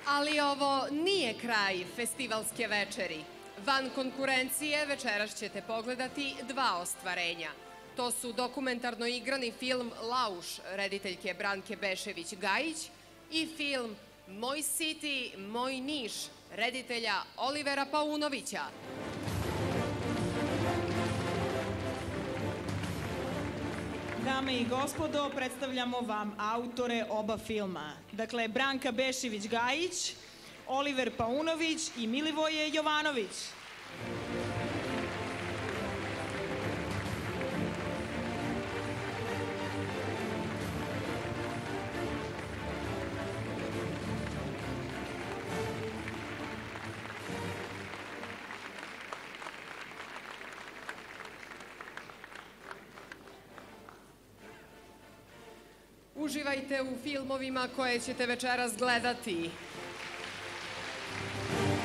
Ali ovo nije kraj festivalske večeri. Van konkurencije večeras ćete pogledati dva ostvarenja. To su dokumentarno igrani film Lauš rediteljke Branke Bešević-Gajić i film Moj City, moj Niš reditelja Olivera Paunovića. Dame i gospodo, predstavljamo vam autore oba filma. Dakle, Branka Bešević-Gajić, Oliver Paunović i Milivoje Jovanović. Uživajte u filmovima koje ćete večeras gledati.